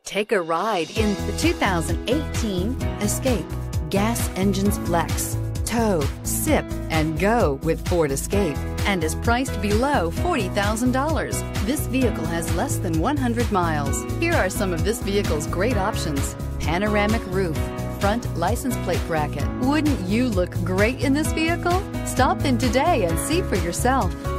Take a ride in the 2018 Escape. Gas engines flex, tow, sip, and go with Ford Escape, and is priced below $40,000. This vehicle has less than 100 miles. Here are some of this vehicle's great options: panoramic roof, front license plate bracket. Wouldn't you look great in this vehicle? Stop in today and see for yourself.